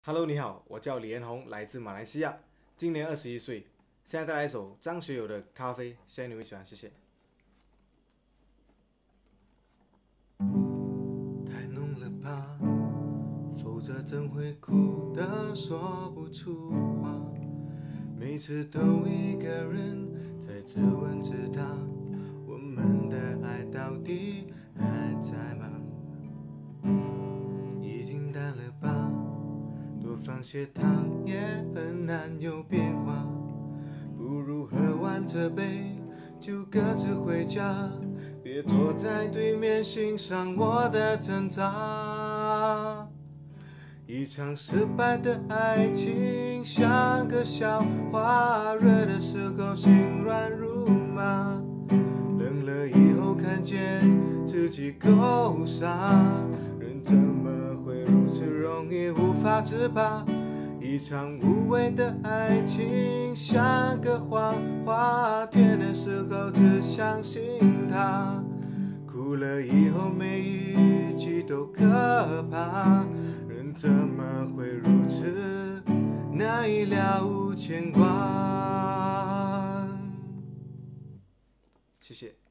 Hello，你好，我叫李彦宏，来自马来西亚，今年21岁，现在带来一首张学友的《咖啡》，希望你会喜欢，谢谢。 太浓了吧，否则怎会苦得说不出话？每次都一个人在自问自答，我们的爱到底还在吗？已经淡了吧，多放些糖也很难有变化。不如喝完这杯就各自回家，别坐在对面欣赏我的挣扎。一场失败的爱情像个笑话，热的时候心软如麻，冷了以后看见自己够傻，人怎么会如此容易无法自拔？一场无谓的爱情像个谎话，甜的时候只相信它，哭了以后每一句都可怕，人怎么会如此难以了无牵挂？ 谢谢。